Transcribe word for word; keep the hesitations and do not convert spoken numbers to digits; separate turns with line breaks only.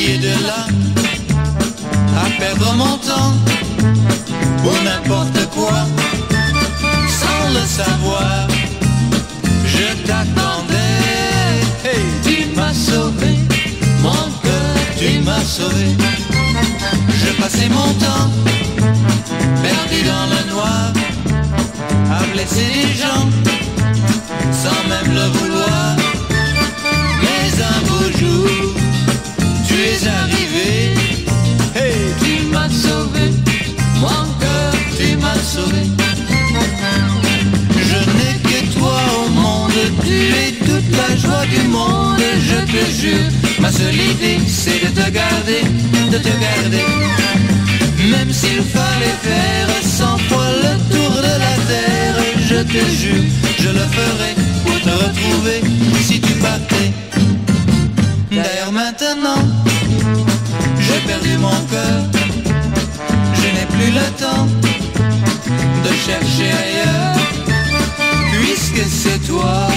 et de là à perdre mon temps ou n'importe quoi sans le savoir. Je t'attendais, hey, tu m'as sauvé, mon cœur, tu m'as sauvé. Je passais mon temps perdu dans le noir à blesser les gens sans même le vouloir. Mais un beau jour tu es arrivé, hey, tu m'as sauvé, mon cœur, tu m'as sauvé. Je n'ai que toi au monde, tu es toute la joie du monde. Je te jure, ma seule idée c'est de te garder, de te garder. Même s'il fallait faire cent fois le tour de la terre, je te jure, je le ferai pour te retrouver si tu partais. D'ailleurs maintenant, j'ai perdu mon cœur, je n'ai plus le temps de chercher ailleurs, puisque c'est toi